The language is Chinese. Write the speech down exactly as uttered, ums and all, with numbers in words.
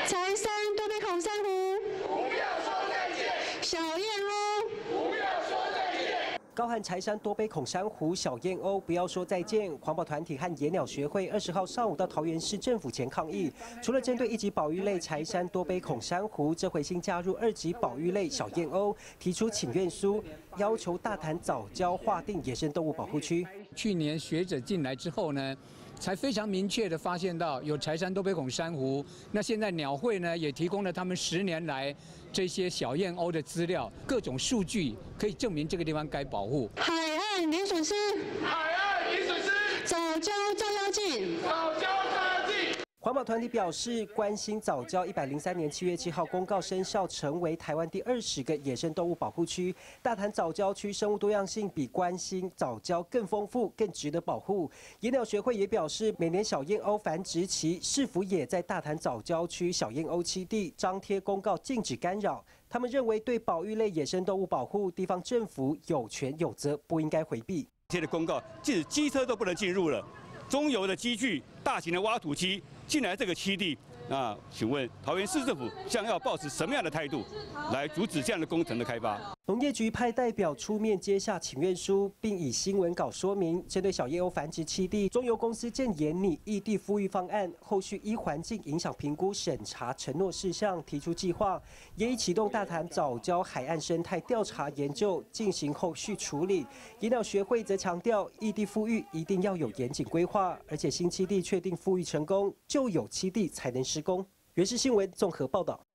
柴山多杯孔珊瑚， 不要说再见； 小燕鸥， 不要说再见。 高喊柴山多杯孔珊瑚，小燕鸥不要说再见。环保团体和野鸟学会二十号上午到桃园市政府前抗议，除了针对一级保育类柴山多杯孔珊瑚，这回新加入二级保育类小燕鸥，提出请愿书，要求大潭早礁划定野生动物保护区。 去年学者进来之后呢，才非常明确的发现到有柴山多杯孔珊瑚。那现在鸟会呢也提供了他们十年来这些小燕鸥的资料，各种数据可以证明这个地方该保护。 海岸零损失， 海岸零损失， 早礁照妖镜， 早礁照妖镜。 环保团体表示，关心早礁一百零三年七月七号公告生效，成为台湾第二十个野生动物保护区。大潭早礁区生物多样性比关心早礁更丰富，更值得保护。野鸟学会也表示，每年小燕鸥繁殖期，市府也在大潭早礁区小燕鸥栖地张贴公告，禁止干扰。他们认为，对保育类野生动物保护，地方政府有权有责，不应该回避。 贴的公告，即使机车都不能进入了，中油的机具、大型的挖土机进来这个栖地，那请问桃园市政府将要抱持什么样的态度来阻止这样的工程的开发？ 农业局派代表出面接下请愿书，并以新闻稿说明，针对小燕鸥繁殖栖地，中油公司正研拟异地复育方案，后续依环境影响评估审查承诺事项提出计划，也已启动大潭早礁海岸生态调查研究，进行后续处理。野鸟学会则强调，异地复育一定要有严谨规划，而且新栖地确定复育成功，就有栖地才能施工。原视新闻综合报道。